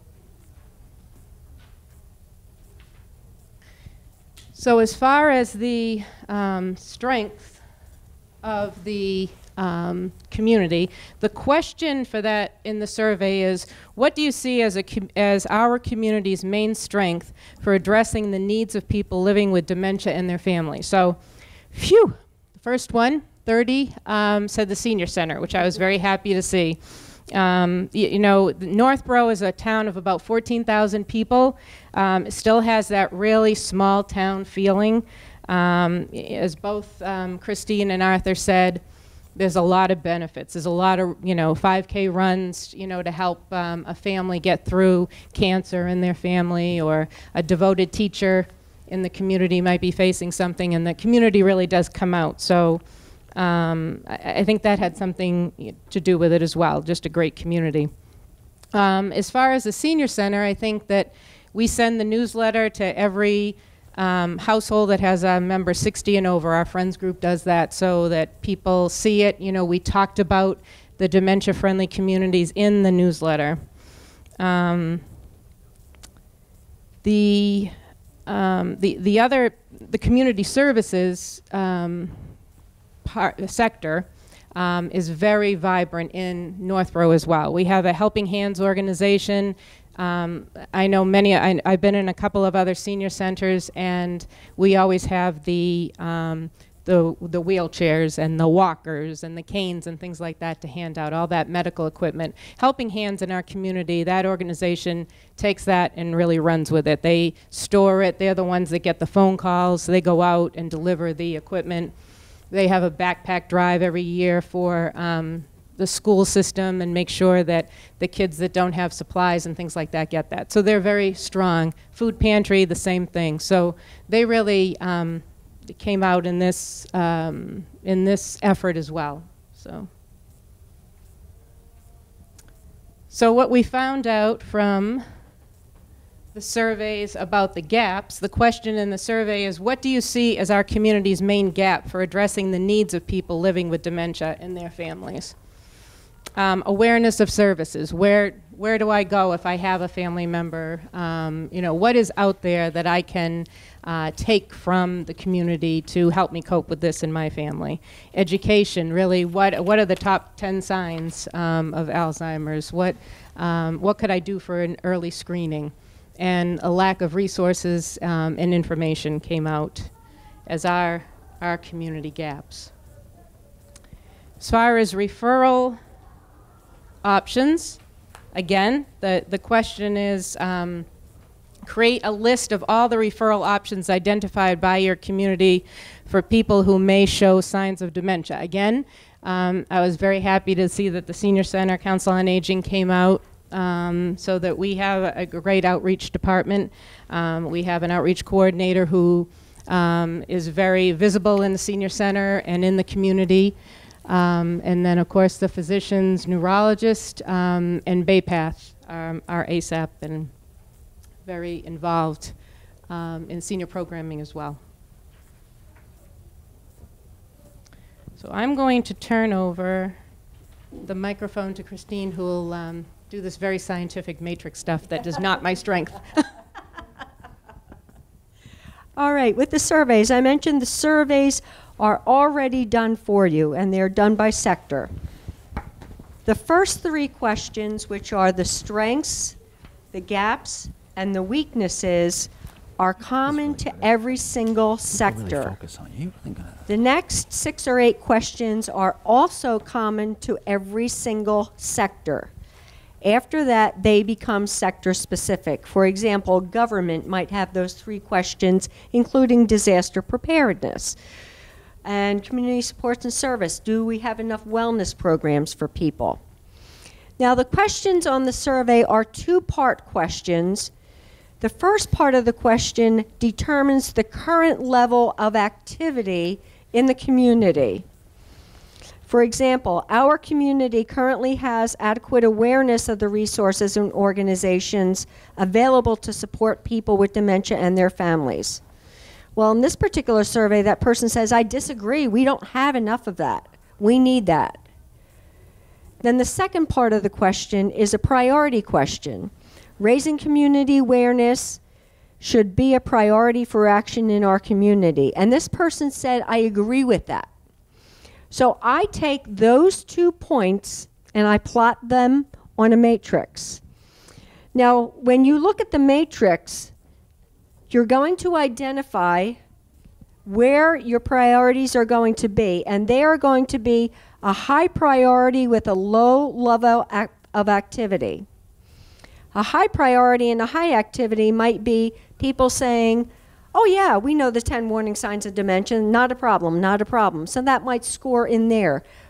So as far as the um, strength of the um, community, the question for that in the survey is, what do you see as, a com as our community's main strength for addressing the needs of people living with dementia and their families? So, phew, the first one, thirty, um, said the senior center, which I was very happy to see. Um, you, you know, Northborough is a town of about fourteen thousand people. Um, it still has that really small town feeling. Um, as both um, Christine and Arthur said, there's a lot of benefits. There's a lot of, you know, five K runs, you know, to help um, a family get through cancer in their family, or a devoted teacher in the community might be facing something, and the community really does come out. So um, I, I think that had something to do with it as well, just a great community. Um, as far as the senior center, I think that we send the newsletter to every Um, household that has a member sixty and over. Our friends group does that so that people see it. You know, we talked about the dementia-friendly communities in the newsletter. Um, the, um, the, the other, the community services um, part, sector um, is very vibrant in Northborough as well. We have a Helping Hands organization. Um, I know many, I, I've been in a couple of other senior centers, and we always have the, um, the, the wheelchairs and the walkers and the canes and things like that to hand out, all that medical equipment. Helping Hands in our community, that organization takes that and really runs with it. They store it. They're the ones that get the phone calls. They go out and deliver the equipment. They have a backpack drive every year for um, the school system, and make sure that the kids that don't have supplies and things like that get that. So they're very strong. Food pantry, the same thing. So they really um, came out in this um, in this effort as well. So, so what we found out from the surveys about the gaps, the question in the survey is, what do you see as our community's main gap for addressing the needs of people living with dementia and their families? Um, awareness of services. Where where do I go if I have a family member? Um, you know, what is out there that I can uh, take from the community to help me cope with this in my family? Education, really. What what are the top ten signs um, of Alzheimer's? What um, what could I do for an early screening? And a lack of resources um, and information came out as our our community gaps. As far as referral options, again, the, the question is um, create a list of all the referral options identified by your community for people who may show signs of dementia. Again, um, I was very happy to see that the Senior Center Council on Aging came out um, so that we have a, a great outreach department. Um, we have an outreach coordinator who um, is very visible in the Senior Center and in the community. Um, and then, of course, the physicians, neurologist, um, and BayPath um, are A S A P and very involved um, in senior programming as well. So I'm going to turn over the microphone to Christine, who will um, do this very scientific matrix stuff that is not my strength. All right, with the surveys, I mentioned the surveys are already done for you, and they're done by sector. The first three questions, which are the strengths, the gaps, and the weaknesses, are common to every single sector. The next six or eight questions are also common to every single sector. After that, they become sector specific. For example, government might have those three questions, including disaster preparedness. And community supports and service. Do we have enough wellness programs for people? Now, the questions on the survey are two-part questions. The first part of the question determines the current level of activity in the community. For example, our community currently has adequate awareness of the resources and organizations available to support people with dementia and their families. Well, in this particular survey, that person says, I disagree. We don't have enough of that. We need that. Then the second part of the question is a priority question. Raising community awareness should be a priority for action in our community. And this person said, I agree with that. So I take those two points and I plot them on a matrix. Now, when you look at the matrix, you're going to identify where your priorities are going to be, and they are going to be a high priority with a low level ac- of activity. A high priority and a high activity might be people saying, oh yeah, we know the ten warning signs of dementia, not a problem, not a problem. So that might score in there.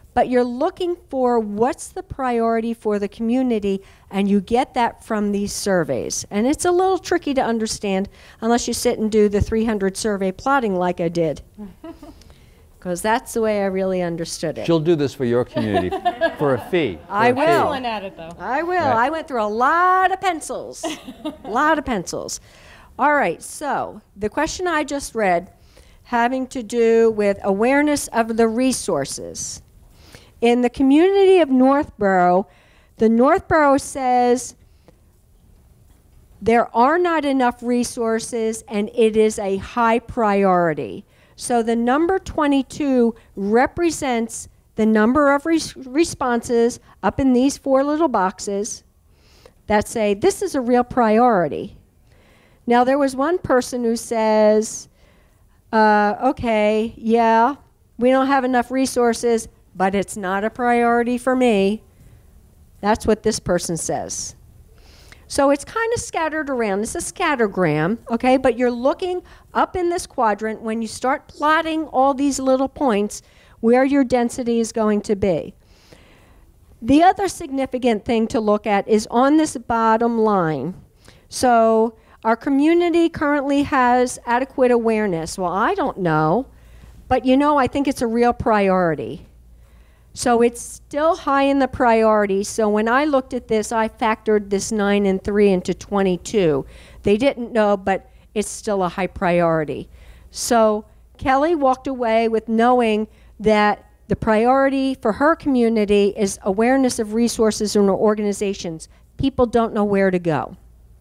but you're looking for what's the priority for the community, and you get that from these surveys. And it's a little tricky to understand unless you sit and do the three hundred survey plotting like I did, because that's the way I really understood it. She'll do this for your community for a fee. For I a fee. will. Excellent at it, though. I will. Right. I went through a lot of pencils. A lot of pencils. All right, so the question I just read having to do with awareness of the resources. In the community of Northborough, the Northborough says there are not enough resources and it is a high priority. So the number twenty-two represents the number of res responses up in these four little boxes that say this is a real priority. Now there was one person who says, uh, okay, yeah, we don't have enough resources, but it's not a priority for me. That's what this person says. So it's kind of scattered around. It's a scattergram, okay? But you're looking up in this quadrant when you start plotting all these little points where your density is going to be. The other significant thing to look at is on this bottom line. So our community currently has adequate awareness. Well, I don't know, but you know, I think it's a real priority. So it's still high in the priority. So when I looked at this, I factored this nine and three into twenty-two. They didn't know, but it's still a high priority. So Kelly walked away with knowing that the priority for her community is awareness of resources and organizations. People don't know where to go.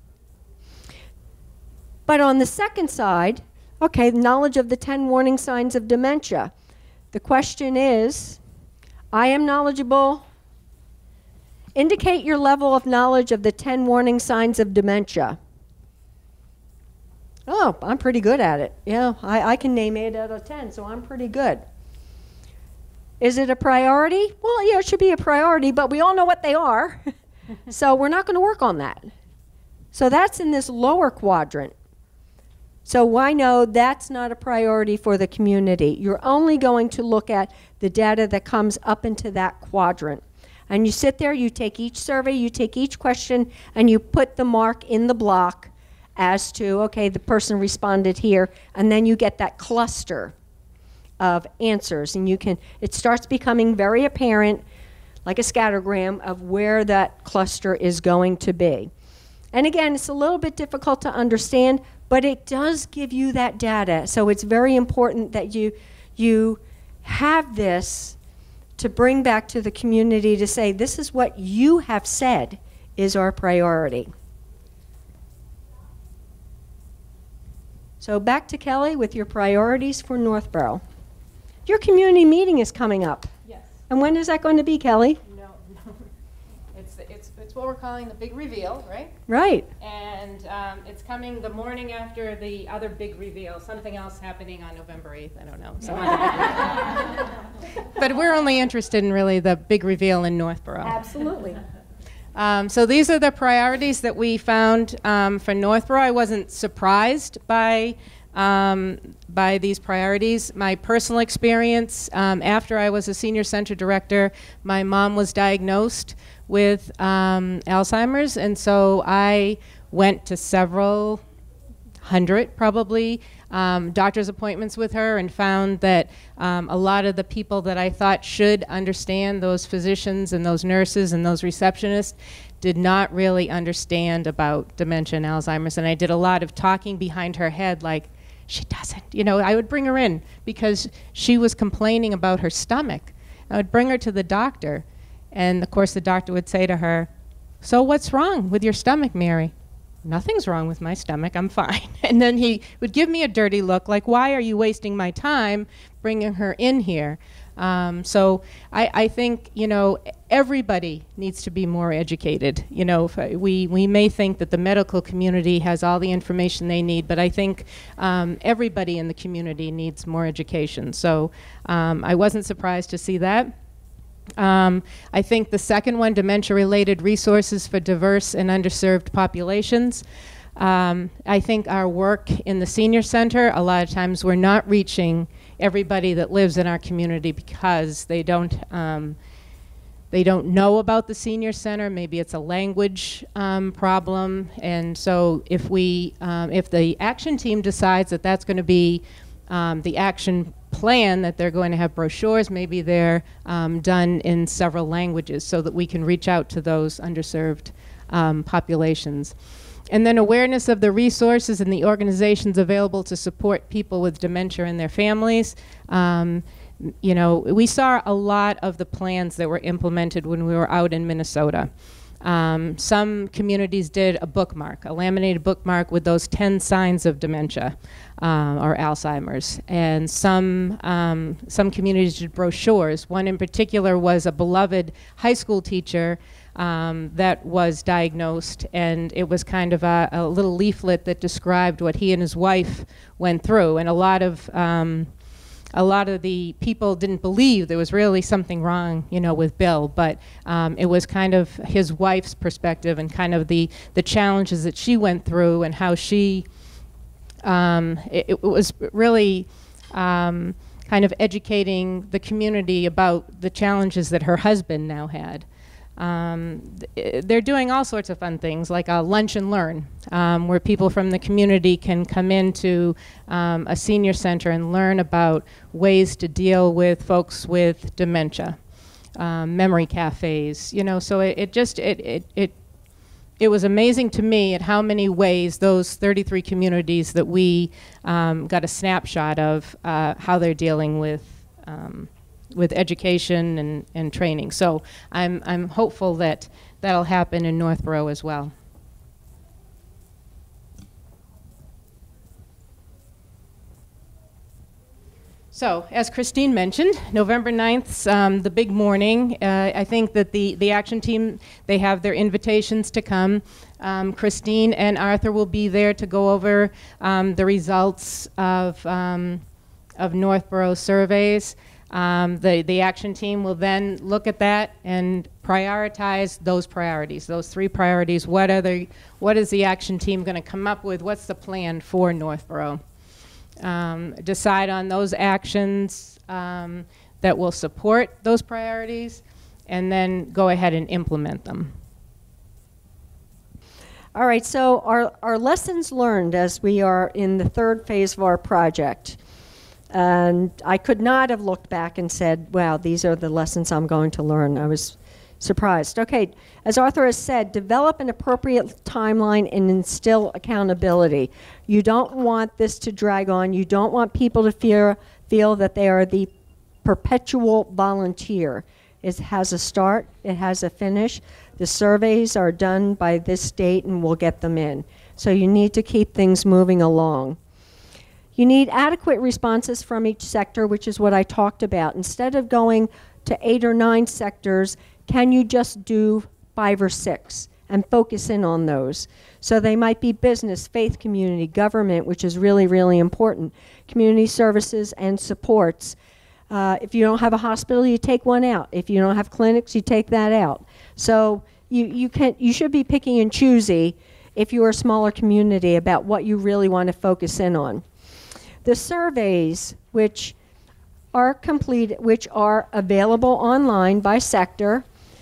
But on the second side, okay, knowledge of the ten warning signs of dementia. The question is, I am knowledgeable. Indicate your level of knowledge of the ten warning signs of dementia. Oh, I'm pretty good at it. Yeah, I, I can name eight out of ten, so I'm pretty good. Is it a priority? Well, yeah, it should be a priority, but we all know what they are. So we're not going to work on that. So that's in this lower quadrant. So I know that's not a priority for the community. You're only going to look at the data that comes up into that quadrant. And you sit there, you take each survey, you take each question, and you put the mark in the block as to, okay, the person responded here, and then you get that cluster of answers. And you can, it starts becoming very apparent, like a scattergram, of where that cluster is going to be. And again, it's a little bit difficult to understand, but it does give you that data. So it's very important that you, you have this to bring back to the community to say, this is what you have said is our priority. So back to Kelly with your priorities for Northborough. Your community meeting is coming up. Yes. And when is that going to be, Kelly? No, no. It's, it's, it's what we're calling the big reveal, right? Right. And um, it's coming the morning after the other big reveal, something else happening on November eighth, I don't know. Some other big reveal. But we're only interested in really the big reveal in Northborough. Absolutely. Um, so these are the priorities that we found um, for Northborough. I wasn't surprised by, um, by these priorities. My personal experience, um, after I was a senior center director, my mom was diagnosed with um, Alzheimer's, and so I went to several hundred, probably, um, doctor's appointments with her, and found that um, a lot of the people that I thought should understand, those physicians and those nurses and those receptionists, did not really understand about dementia and Alzheimer's. And I did a lot of talking behind her head, like, she doesn't. You know, I would bring her in because she was complaining about her stomach. I would bring her to the doctor, and of course the doctor would say to her, so what's wrong with your stomach, Mary? Nothing's wrong with my stomach, I'm fine. And then he would give me a dirty look, like, why are you wasting my time bringing her in here? Um, so I, I think, you know, everybody needs to be more educated. You know, if I, we, we may think that the medical community has all the information they need, but I think um, everybody in the community needs more education. So um, I wasn't surprised to see that. Um, I think the second one, dementia-related resources for diverse and underserved populations. Um, I think our work in the senior center, a lot of times we're not reaching everybody that lives in our community, because they don't um, they don't know about the senior center. Maybe it's a language um, problem, and so if we um, if the action team decides that that's going to be um, the action plan, that they're going to have brochures, maybe they're um, done in several languages so that we can reach out to those underserved um, populations. And then awareness of the resources and the organizations available to support people with dementia and their families. Um, you know, we saw a lot of the plans that were implemented when we were out in Minnesota. Um, some communities did a bookmark, a laminated bookmark with those ten signs of dementia uh, or Alzheimer's. And some, um, some communities did brochures. One in particular was a beloved high school teacher um, that was diagnosed, and it was kind of a, a little leaflet that described what he and his wife went through. And a lot of um, a lot of the people didn't believe there was really something wrong, you know, with Bill, but um, it was kind of his wife's perspective and kind of the, the challenges that she went through and how she, um, it, it was really um, kind of educating the community about the challenges that her husband now had. Um, th they're doing all sorts of fun things, like a lunch and learn, um, where people from the community can come into um, a senior center and learn about ways to deal with folks with dementia, um, memory cafes, you know. So it, it just it, it it it was amazing to me at how many ways those thirty-three communities that we um, got a snapshot of uh, how they're dealing with. Um, with education and, and training. So I'm, I'm hopeful that that'll happen in Northborough as well. So, as Christine mentioned, November ninth, um, the big morning. Uh, I think that the, the action team, they have their invitations to come. Um, Christine and Arthur will be there to go over um, the results of, um, of Northborough surveys. Um, the, the action team will then look at that and prioritize those priorities, those three priorities. What, are the, what is the action team going to come up with? What's the plan for Northborough? Um, decide on those actions um, that will support those priorities, and then go ahead and implement them. All right, so our, our lessons learned as we are in the third phase of our project. And I could not have looked back and said, wow, these are the lessons I'm going to learn. I was surprised. Okay, as Arthur has said, develop an appropriate timeline and instill accountability. You don't want this to drag on. You don't want people to fear, feel that they are the perpetual volunteer. It has a start, it has a finish. The surveys are done by this date and we'll get them in. So you need to keep things moving along. You need adequate responses from each sector, which is what I talked about. Instead of going to eight or nine sectors, can you just do five or six and focus in on those? So they might be business, faith community, government, which is really, really important, community services and supports. Uh, if you don't have a hospital, you take one out. If you don't have clinics, you take that out. So you, you, can, you should be picking and choosy if you're a smaller community about what you really want to focus in on. The surveys, which are complete, which are available online by sector,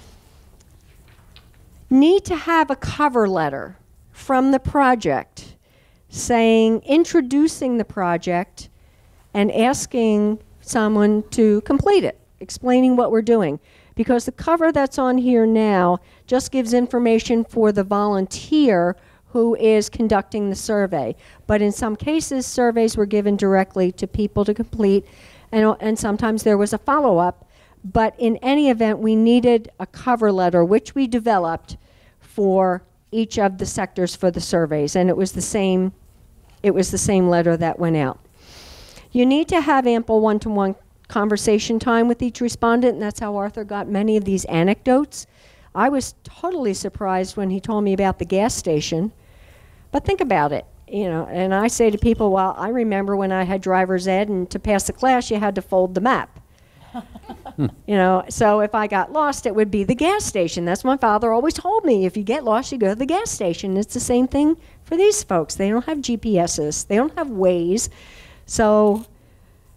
need to have a cover letter from the project saying, introducing the project and asking someone to complete it, explaining what we're doing. Because the cover that's on here now just gives information for the volunteer who is conducting the survey. But in some cases, surveys were given directly to people to complete, and, and sometimes there was a follow-up. But in any event, we needed a cover letter, which we developed for each of the sectors for the surveys, and it was the same, it was the same letter that went out. You need to have ample one-to-one conversation time with each respondent, and that's how Arthur got many of these anecdotes. I was totally surprised when he told me about the gas station. But think about it, you know, and I say to people, well, I remember when I had driver's ed, and to pass the class, you had to fold the map. You know, so if I got lost, it would be the gas station. That's what my father always told me. If you get lost, you go to the gas station. It's the same thing for these folks. They don't have G P Ses. They don't have Waze. So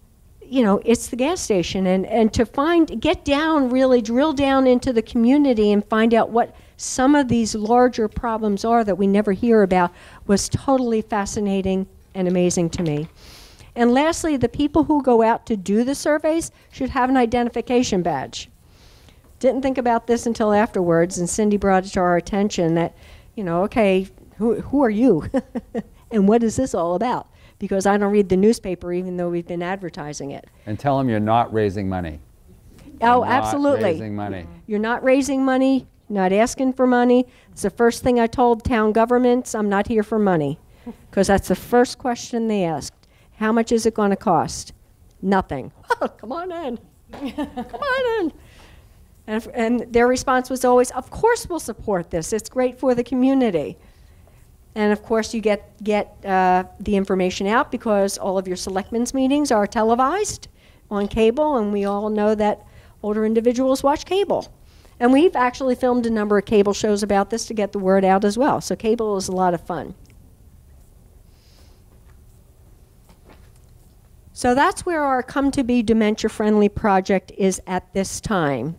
you know, it's the gas station. And, and to find, get down, really drill down into the community and find out what some of these larger problems are that we never hear about was totally fascinating and amazing to me. And lastly, the people who go out to do the surveys should have an identification badge. Didn't think about this until afterwards, and Cindy brought it to our attention that, you know, okay, who, who are you? And what is this all about? Because I don't read the newspaper even though we've been advertising it. And tell them you're not raising money. Oh, You're absolutely. Not raising money. You're not raising money, not asking for money. It's the first thing I told town governments, I'm not here for money. Because that's the first question they asked. How much is it going to cost? Nothing. Oh, come on in. Come on in. And, if, and their response was always, of course we'll support this. It's great for the community. And of course you get, get uh, the information out because all of your selectmen's meetings are televised on cable, and we all know that older individuals watch cable. And we've actually filmed a number of cable shows about this to get the word out as well. So cable is a lot of fun. So that's where our Come to Be Dementia Friendly project is at this time.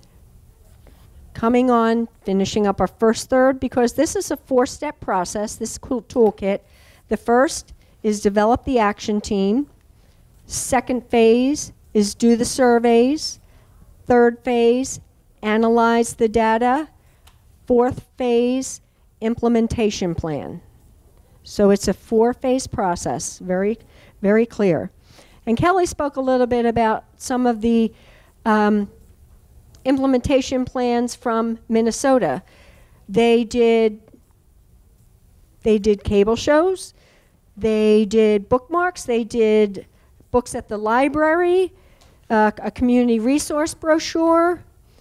Coming on, finishing up our first third, because this is a four-step process, this cool toolkit. The first is develop the action team. Second phase is do the surveys. Third phase, analyze the data. Fourth phase, implementation plan. So it's a four-phase process, very, very clear. And Kelly spoke a little bit about some of the um, implementation plans from Minnesota. They did, they did cable shows, they did bookmarks, they did books at the library, uh, a community resource brochure,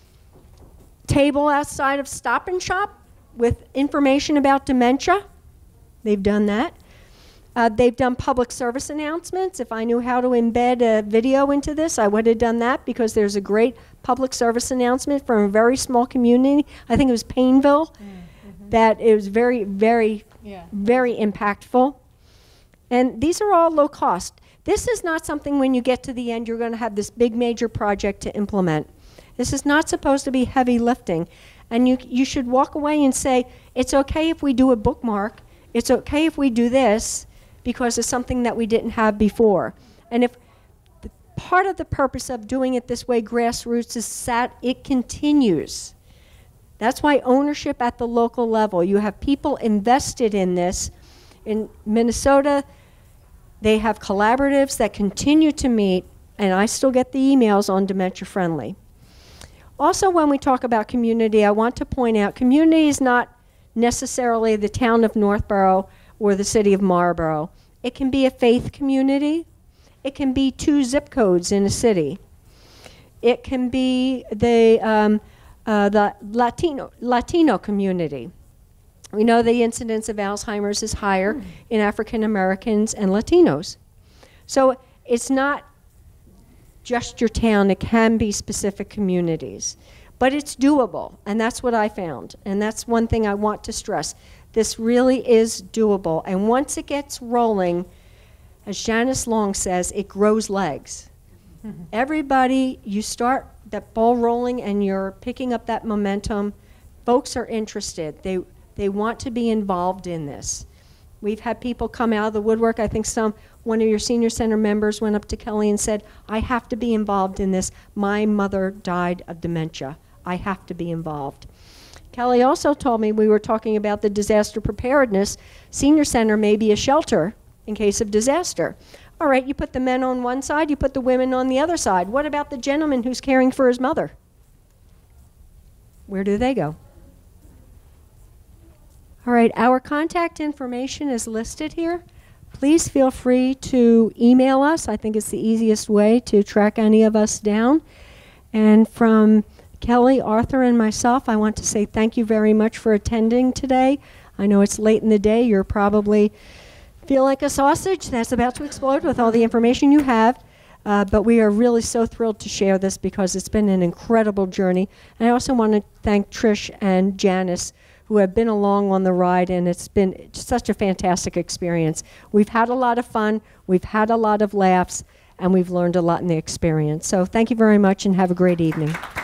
table outside of Stop and Shop with information about dementia. They've done that. Uh, they've done public service announcements. If I knew how to embed a video into this, I would have done that, because there's a great public service announcement from a very small community. I think it was Painville. Mm-hmm. That it was very, very, yeah. very impactful. And these are all low cost. This is not something when you get to the end you're going to have this big major project to implement. This is not supposed to be heavy lifting. And you, you should walk away and say, it's okay if we do a bookmark. It's okay if we do this, because it's something that we didn't have before. And if the, part of the purpose of doing it this way, grassroots, is that it continues. That's why ownership at the local level. You have people invested in this. In Minnesota, they have collaboratives that continue to meet, and I still get the emails on Dementia Friendly. Also, when we talk about community, I want to point out community is not necessarily the town of Northborough or the city of Marlborough. It can be a faith community. It can be two zip codes in a city. It can be the, um, uh, the Latino, Latino community. We know the incidence of Alzheimer's is higher mm. in African Americans and Latinos. So it's not just your town. It can be specific communities. But it's doable, and that's what I found. And that's one thing I want to stress. This really is doable. And once it gets rolling, as Janice Long says, it grows legs. Mm-hmm. Everybody, you start that ball rolling and you're picking up that momentum. Folks are interested. They, they want to be involved in this. We've had people come out of the woodwork. I think some, one of your senior center members went up to Kelly and said, I have to be involved in this. My mother died of dementia. I have to be involved. Kelly also told me, we were talking about the disaster preparedness. Senior center may be a shelter in case of disaster. All right, you put the men on one side, you put the women on the other side. What about the gentleman who's caring for his mother? Where do they go? All right, our contact information is listed here. Please feel free to email us. I think it's the easiest way to track any of us down. And from Kelly, Arthur, and myself, I want to say thank you very much for attending today. I know it's late in the day. You're probably feel like a sausage that's about to explode with all the information you have. Uh, but we are really so thrilled to share this because it's been an incredible journey. And I also want to thank Trish and Janice, who have been along on the ride, and it's been such a fantastic experience. We've had a lot of fun. We've had a lot of laughs. and we've learned a lot in the experience. So thank you very much and have a great evening.